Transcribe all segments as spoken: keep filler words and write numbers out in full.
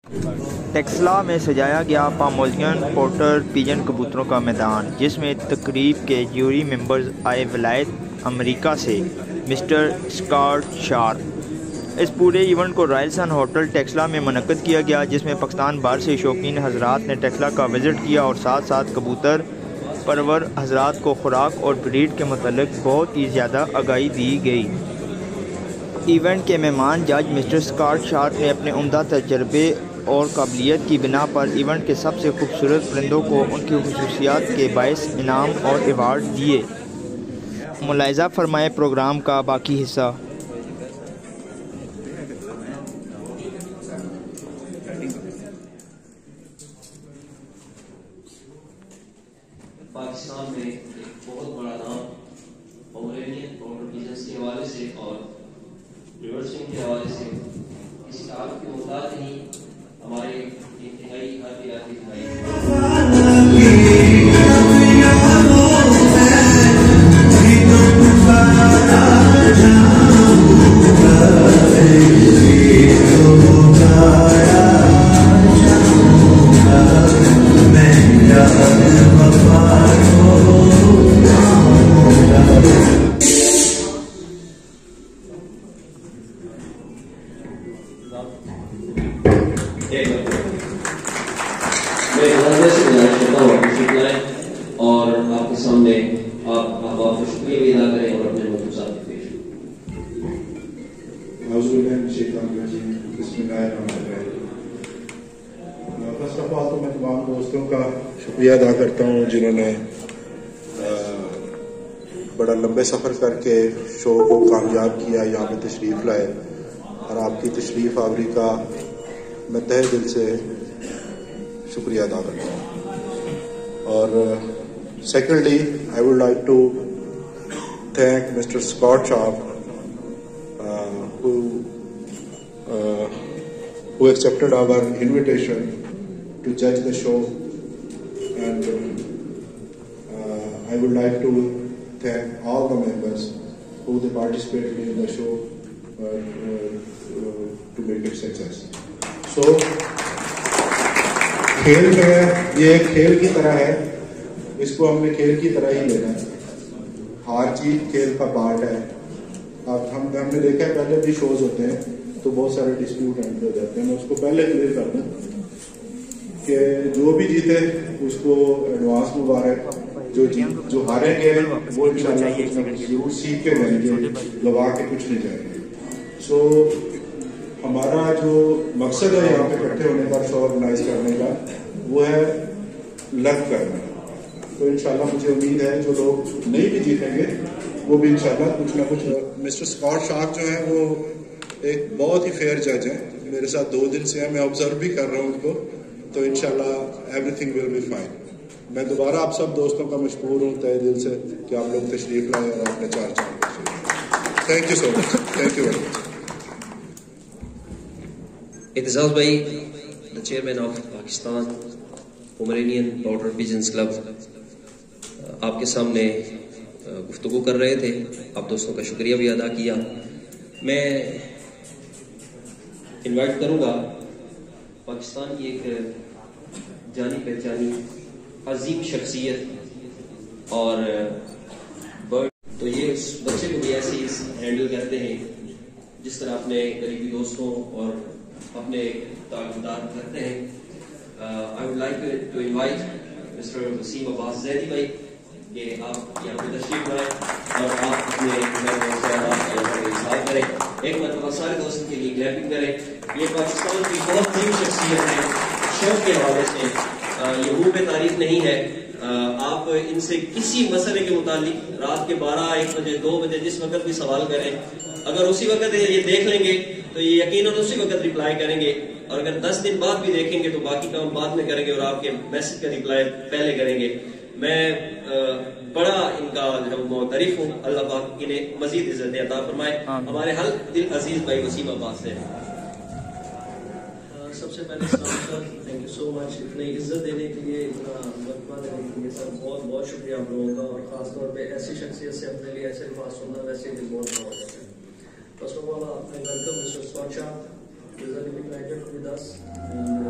टेक्सला में सजाया गया पामोजियन पोर्टर पिजन कबूतरों का मैदान, जिसमें तकरीब के जूरी मेंबर्स आए विलायत अमेरिका से मिस्टर स्कॉट शार्प। इस पूरे इवेंट को रॉयल सन होटल टेक्सला में मुनक्कद किया गया, जिसमें पाकिस्तान बाहर से शौकीन हजरात ने टेक्सला का विज़िट किया और साथ साथ कबूतर परवर हजरात को खुराक और ब्रीड के मतलब बहुत ही ज़्यादा आगाही दी गई। इवेंट के मेहमान जज मिस्टर स्कॉट शार्प ने अपने उम्दा तजर्बे और काबिलियत की बिना पर इवेंट के सबसे खूबसूरत परिंदों को उनकी खुसूसियात के बायस इनाम और अवार्ड दिए। मुलाहिज़ा फरमाए प्रोग्राम का बाकी हिस्सा। पाकिस्तान में एक बहुत बड़ा नाम पोमेरेनियन पोर्टर पिजन्स के हवाले से और रिवर्सिंग के हवाले से किसी तारीफ की मुहताज नहीं, हमारे इंतहाई हर इलाके और आपके सामने आप आप आपको शुक्रिया भी अदा करें और अपने मौजूद पेश फर्स्ट ऑफ ऑल तो मैं तमाम दोस्तों का शुक्रिया अदा करता हूँ जिन्होंने बड़ा लंबे सफ़र करके शो को कामयाब किया, यहाँ पे तशरीफ़ लाए और आपकी तशरीफ़ आवरी का मैं तहे दिल से शुक्रिया अदा करता हूँ। और secondly, I would like to thank Mister Scott Sharp, uh, who uh, who accepted our invitation to judge the show, and uh, I would like to thank all the members who they participated in the show uh, uh, to make it success. So, खेल में ये एक खेल की तरह है, इसको हमने खेल की तरह ही लेना है। हार जीत खेल का पार्ट है। अब हम हमने देखा है पहले भी शोज होते हैं तो बहुत सारे डिस्प्यूट एंड हो जाते हैं। मैं उसको पहले क्लियर कर दूं कि जो भी जीते उसको एडवांस मुबारक, जो जीत जो हारेंगे वो इंशाल्लाह कुछ ना कुछ जरूर सीख के रहेंगे, गवा के कुछ नहीं जाएंगे। सो हमारा जो मकसद है यहाँ पे इकट्ठे होने का, शो ऑर्गेनाइज करने का, वो है लक करना। तो इंशाल्लाह मुझे उम्मीद है जो लोग नहीं भी जीतेंगे वो भी इंशाल्लाह कुछ ना कुछ। मिस्टर स्कॉट शार्प जो है वो एक बहुत ही फेयर जज है, मेरे साथ दो दिन से है, मैं ऑब्जर्व भी कर रहा हूँ उनको, तो इंशाल्लाह एवरीथिंग विल बी फाइन। मैं दोबारा आप सब दोस्तों का मशकूर हूँ तहे दिल से कि आप लोग तशरीफ लाए और आपने चार चार। Thank you so much, thank you very much. Aitzaz भाई, the chairman of Pakistan Pomeranian porter pigeons club, आपके सामने गुफ्तगू कर रहे थे। आप दोस्तों का शुक्रिया भी अदा किया। मैं इनवाइट करूंगा पाकिस्तान की एक जानी पहचानी अजीम शख्सियत और बर्ड, तो ये उस बच्चे को भी ऐसे ही हैंडल करते हैं जिस तरह अपने करीबी दोस्तों और अपने ताल्लुकात करते हैं। I would like to invite mister Waseem Abbas Zaidi भाई कि आप यहाँ पे तशरीफ लाएं और आप अपने इजहार करें। एक मरतबा सारे दोस्तों के लिए क्लैपिंग करें। ये पाकिस्तान की बहुत बड़ी शख्सियत है, शौक के हवाले से ये मुंह पे तारीफ नहीं है। आप इनसे किसी मसले के मुतालिक रात के बारह एक बजे दो बजे जिस वक्त भी सवाल करें, अगर उसी वक्त ये देख लेंगे तो ये यकीनन उसी वक्त रिप्लाई करेंगे, और अगर दस दिन बाद भी देखेंगे तो बाकी काम बाद में करेंगे और आपके मैसेज का रिप्लाई पहले करेंगे। मैं आ, बड़ा इनका जो मोतरिफ हूँ। अल्लाह पाक इन्हें मजीद इज्जत अता फरमाए। हमारे हल दिल अजीज भाई वसीम अब्बास से सबसे पहले थैंक यू सो मच इतनी इज्जत देने के लिए, इतना मरतबा देने के लिए सर बहुत बहुत शुक्रिया आप लोगों का, और खासतौर पे ऐसी शख्सियत से अपने लिए ऐसे अल्फाज सुनना वैसे भी बहुत बहुत होता है। First of all I welcome mister Scott Sharp, who is a living writer with us.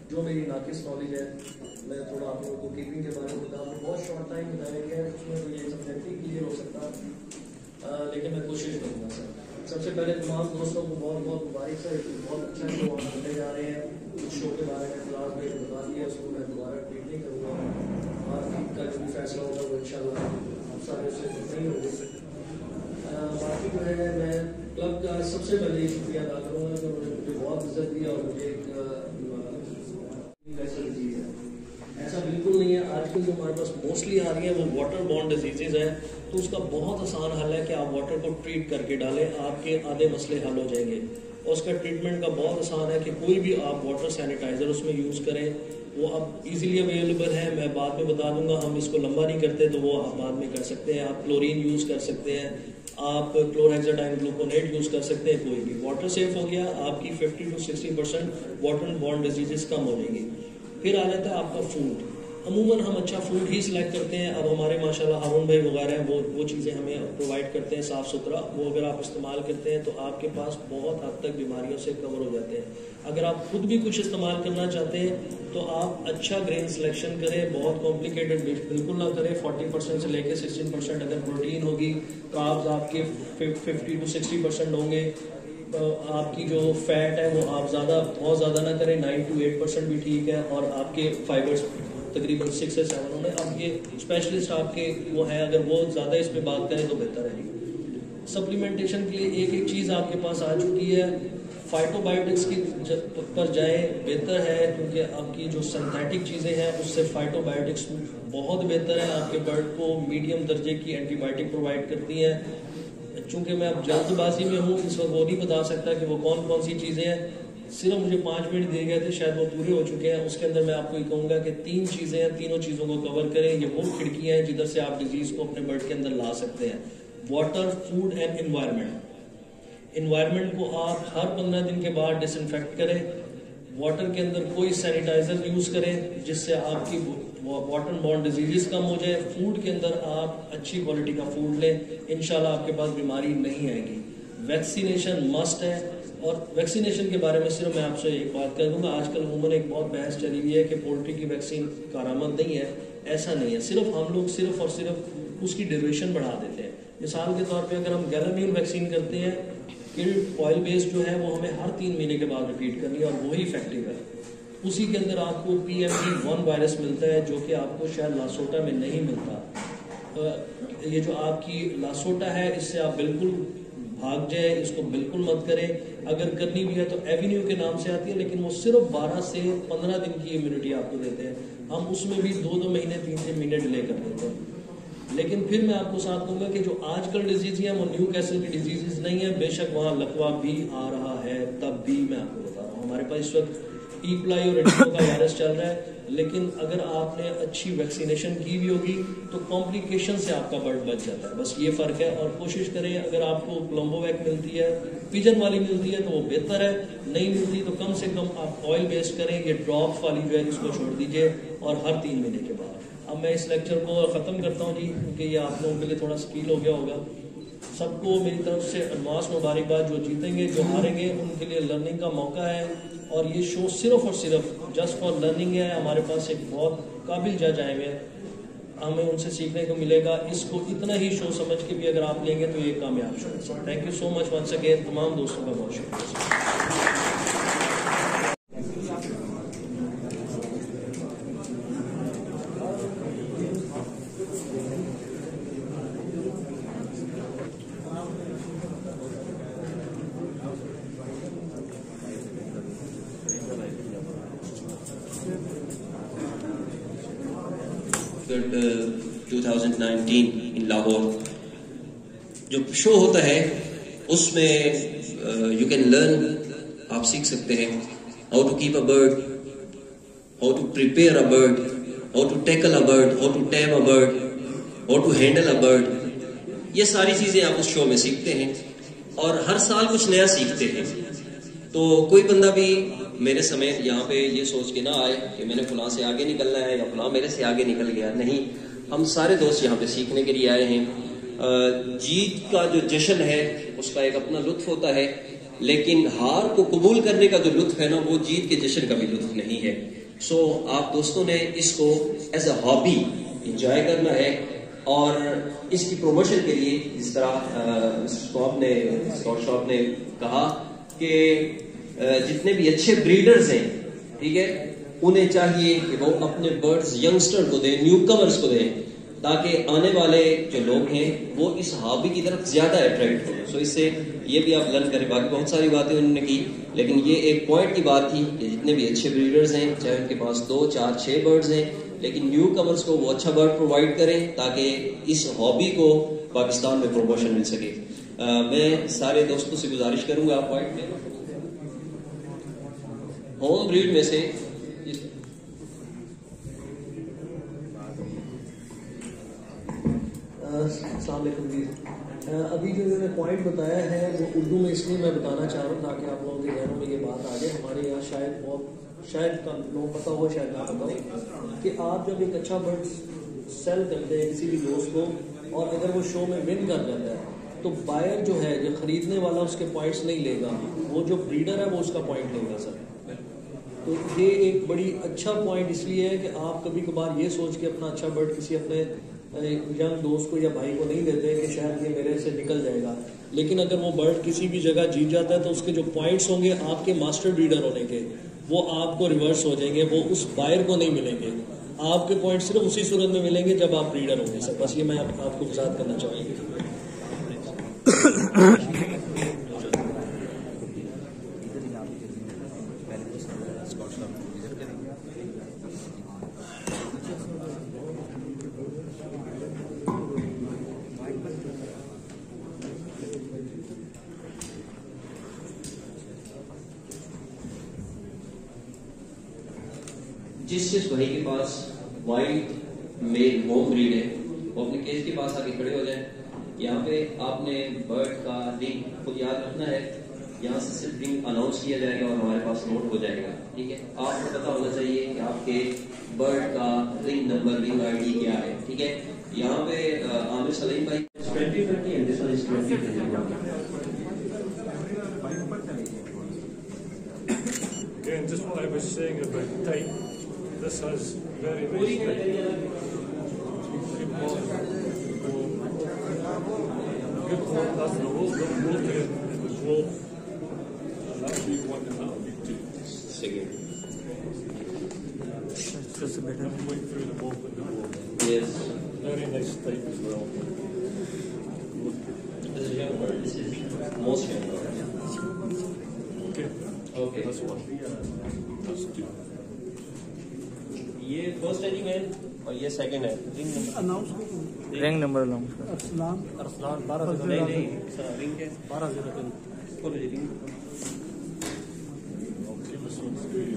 जो मेरी नाकिस नॉलेज है मैं थोड़ा आप लोगों को कीपिंग के बारे में बताऊँ। बहुत शॉर्ट टाइम बताया गया है, उसमें तो ये सब नहीं क्लियर हो सकता, आ, लेकिन मैं कोशिश करूँगा सर। सबसे पहले तमाम दोस्तों को बहुत बहुत मुबारक सर, बहुत अच्छा शो आप करने जा रहे हैं। उस शो के बारे में फिलहाल में बता दिया, उसको मैं दोबारा रिपीट नहीं करूँगा। आज का जो भी फैसला होगा वो इंशाल्लाह आप सारे उससे नहीं होगी। बाकी जो है मैं क्लब का सबसे पहले ये शुक्रिया अदा करूँगा कि उन्होंने मुझे बहुत इज्जत दी और मुझे एक चीज़ है, ऐसा बिल्कुल नहीं है। आजकल जो हमारे पास मोस्टली आ रही है वो वाटर बॉर्न डिजीजेज है, तो उसका बहुत आसान हल है कि आप वाटर को ट्रीट करके डालें, आपके आधे मसले हल हो जाएंगे। और उसका ट्रीटमेंट का बहुत आसान है कि कोई भी आप वाटर सैनिटाइजर उसमें यूज़ करें, वो अब इजीली अवेलेबल है। मैं बाद में बता दूंगा, हम इसको लंबा नहीं करते तो वो आप बाद में कर सकते हैं। आप क्लोरीन यूज़ कर सकते हैं, आप क्लोरहेक्साडाइन ग्लूकोनेट यूज़ कर सकते हैं, कोई भी वाटर सेफ हो गया, आपकी fifty to sixty percent water borne diseases कम हो जाएंगी। फिर आ जाता है आपका फूड। अमूमन हम अच्छा फूड ही सिलेक्ट करते हैं। अब हमारे माशाल्लाह हारून भाई वगैरह हैं, वो वो चीज़ें हमें प्रोवाइड करते हैं साफ़ सुथरा, वो अगर आप इस्तेमाल करते हैं तो आपके पास बहुत हद तक बीमारियों से कवर हो जाते हैं। अगर आप खुद भी कुछ इस्तेमाल करना चाहते हैं तो आप अच्छा ग्रेन सिलेक्शन करें, बहुत कॉम्प्लिकेटेड बिल्कुल ना करें। फोर्टी परसेंट से लेकर सिक्सटीन परसेंट अगर प्रोटीन होगी, कार्ब्स आपके फिफ्टी टू सिक्सटी परसेंट होंगे। आपकी जो फैट है वो आप ज़्यादा बहुत ज़्यादा ना करें, नाइन टू एट परसेंट भी ठीक है। और आपके फाइबर्स तकरीबन सिक्स से सेवन होने। अब ये स्पेशलिस्ट आपके वो है, अगर वो ज़्यादा इस पे बात करें तो बेहतर है। सप्लीमेंटेशन के लिए एक एक चीज़ आपके पास आ चुकी है, फाइटोबायोटिक्स की पर जाएं बेहतर है, क्योंकि आपकी जो सिंथेटिक चीज़ें हैं उससे फाइटोबायोटिक्स बहुत बेहतर है। आपके बर्ड को मीडियम दर्जे की एंटीबायोटिक प्रोवाइड करती हैं। चूँकि मैं अब जल्दबाजी में हूँ, इस वक्त वो नहीं बता सकता कि वो कौन कौन सी चीज़ें हैं। सिर्फ मुझे पाँच मिनट दिए गए थे, शायद वो पूरे हो चुके हैं। उसके अंदर मैं आपको ये कहूँगा कि तीन चीज़ें हैं, तीनों चीज़ों को कवर करें। ये वो खिड़कियाँ हैं जिधर से आप डिजीज़ को अपने बर्ड के अंदर ला सकते हैं। Water, food and environment. Environment को आप हर पंद्रह दिन के बाद डिसइंफेक्ट करें। वाटर के अंदर कोई सैनिटाइजर यूज़ करें जिससे आपकी वाटर बॉर्न डिजीजेस कम हो जाए। फूड के अंदर आप अच्छी क्वालिटी का फूड लें, इंशाल्लाह आपके पास बीमारी नहीं आएगी। वैक्सीनेशन मस्ट है। और वैक्सीनेशन के बारे में सिर्फ मैं आपसे एक बात कर दूंगा, आजकल उमूमन एक बहुत बहस चली हुई है कि पोल्ट्री की वैक्सीन कारामद नहीं है। ऐसा नहीं है, सिर्फ हम लोग सिर्फ और सिर्फ उसकी ड्यूरेशन बढ़ा देते हैं। मिसाल के तौर पे अगर हम गैलामीन वैक्सीन करते हैं, किल्ड ऑयल बेस्ड जो है वो हमें हर तीन महीने के बाद रिपीट करनी है और वही इफेक्टिव है। उसी के अंदर आपको P M D one virus मिलता है जो कि आपको शायद लासोटा में नहीं मिलता। ये जो आपकी लासोटा है इससे आप बिल्कुल भाग जाए, इसको बिल्कुल मत करें। अगर करनी भी है तो एवेन्यू के नाम से आती है, लेकिन वो सिर्फ बारह से पंद्रह दिन की इम्यूनिटी आपको देते हैं। हम उसमें भी दो दो महीने तीन तीन महीने डिले कर देते हैं। लेकिन फिर मैं आपको साथ दूंगा कि जो आजकल डिजीज है वो न्यू कैसल की डिजीजेज नहीं है। बेशक वहाँ लकवा भी आ रहा है, तब भी मैं आपको बता रहा हूँ हमारे पास इस वक्त ईपलाई और एडिनो का वायरस चल रहा है। लेकिन अगर आपने अच्छी वैक्सीनेशन की भी होगी तो कॉम्प्लिकेशन से आपका बर्ड बच जाता है, बस ये फर्क है। और कोशिश करें, अगर आपको कोलंबोवैक मिलती है, पिजन वाली मिलती है तो वो बेहतर है, नहीं मिलती तो कम से कम आप ऑयल बेस्ड करें। ये ड्रॉप वाली जो है इसको छोड़ दीजिए और हर तीन महीने के बाद। अब मैं इस लेक्चर को ख़त्म करता हूँ जी, क्योंकि ये आप लोगों के लिए थोड़ा स्कील हो गया होगा। सबको मेरी तरफ से एडवांस मुबारकबाद। जो जीतेंगे जो हारेंगे उनके लिए लर्निंग का मौका है। और ये शो सिर्फ और सिर्फ जस्ट फॉर लर्निंग है। हमारे पास एक बहुत काबिल जज आए हुए हैं, हमें उनसे सीखने को मिलेगा। इसको इतना ही शो समझ के भी अगर आप लेंगे तो ये कामयाब शो है। Thank you so much once again. तमाम दोस्तों का बहुत शुक्रिया। ट्वेंटी नाइनटीन इन लाहौर जो शो होता है उसमें यू कैन लर्न, आप सीख सकते हैं how to keep a bird, how to prepare a bird, how to tackle a bird, how to tame a bird, how to handle a bird. ये सारी चीजें आप उस शो में सीखते हैं और हर साल कुछ नया सीखते हैं। तो कोई बंदा भी मेरे समेत यहाँ पे ये सोच के ना आए कि मैंने फलां से आगे निकलना है या फलां मेरे से आगे निकल गया। नहीं, हम सारे दोस्त यहाँ पे सीखने के लिए आए हैं। जीत का जो जश्न है उसका एक अपना लुत्फ होता है, लेकिन हार को कबूल करने का जो लुत्फ है ना, वो जीत के जश्न का भी लुत्फ नहीं है। सो आप दोस्तों ने इसको एज अ हॉबी इंजॉय करना है और इसकी प्रमोशन के लिए जिस तरह स्कॉप ने स्कॉट शॉप ने कहा कि जितने भी अच्छे ब्रीडर्स हैं, ठीक है, उन्हें चाहिए कि वो अपने बर्ड्स यंगस्टर को दें, न्यू कमर्स को दें, ताकि आने वाले जो लोग हैं वो इस हॉबी की तरफ ज्यादा अट्रैक्ट हो। सो इससे ये भी आप लर्न करें। बाकी बहुत सारी बातें उन्होंने की, लेकिन ये एक पॉइंट की बात थी कि जितने भी अच्छे ब्रीडर्स हैं, चाहे उनके पास दो चार छह बर्ड्स हैं, लेकिन न्यू कमर्स को वो अच्छा बर्ड प्रोवाइड करें ताकि इस हॉबी को पाकिस्तान में प्रमोशन मिल सके। आ, मैं सारे दोस्तों से गुजारिश करूंगा, आप पॉइंट में होम ब्रीड में से अभी जो मैंने पॉइंट बताया है वो उर्दू में इसलिए मैं बताना चाह रहा हूँ ताकि आप लोगों के जहनों में ये बात आ जाए। हमारे यहाँ शायद बहुत शायद लोगों पता हो, शायद ना पता हो कि आप जब एक अच्छा बर्ड सेल करते हैं किसी भी दोस्त को और अगर वो शो में विन कर जाता है तो बायर जो है, जो खरीदने वाला उसके पॉइंट्स नहीं लेगा, वो जो ब्रीडर है वो उसका पॉइंट लेगा सर। तो ये एक बड़ी अच्छा पॉइंट इसलिए है कि आप कभी कभार ये सोच के अपना अच्छा बर्ड किसी अपने यंग दोस्त को या भाई को नहीं देते कि शायद ये मेरे से निकल जाएगा, लेकिन अगर वो बर्ड किसी भी जगह जीत जाता है तो उसके जो पॉइंट्स होंगे आपके मास्टर ब्रीडर होने के, वो आपको रिवर्स हो जाएंगे, वो उस बायर को नहीं मिलेंगे। आपके पॉइंट सिर्फ उसी सूरत में मिलेंगे जब आप ब्रीडर होंगे सर। बस ये मैं आप, आपको वजाहत करना चाहूँगी। जिस जिस भाई के पास वाइट मेल होम ब्रीड है वो अपने केज के पास आके खड़े हो जाए। यहाँ पे आपने बर्ड का रिंग खुद याद रखना है, यहाँ से सिर्फ रिंग अनाउंस किया जाएगा और हमारे पास नोट हो जाएगा, ठीक है। आपको पता होना चाहिए कि आपके बर्ड का रिंग नंबर, रिंग आईडी क्या है, ठीक है। यहाँ पे आमिर सलीम भाई twenty twenty and this one is twenty twenty. Again, just what I was saying about type, this has very nice type. Good quality. Good quality. That's the whole, the whole thing in the globe. And that'll be one and that'll be two. Second. It's just a bit halfway through the both in the globe. Yes. Very nice type as well. This is young bird. This is most young bird. Okay. Okay. That's one. That's two. ये first animal और ये second है। Ring number ring number announce कर। अरसलान अरसलान बारह बारह नहीं नहीं sir, ring है बारह जीरो तीन खोलो जी ring. Okay, this one's two.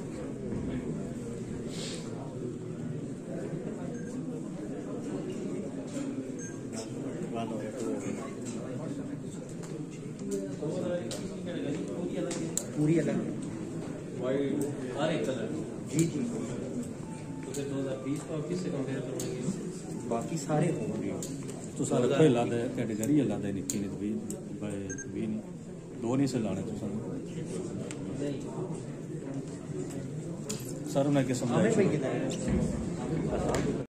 पूरी अलग वाइट हर एक कलर जी जी तो फिर दो हज़ार बीस को किससे कंपेयर करोगे? बाकी सारे हो रहे तो सारे कोई लादा कैटेगरी लादा निक्की ने भी भी नहीं दो नहीं से लाने तो सर उन्हें के समझाया भाई किधर है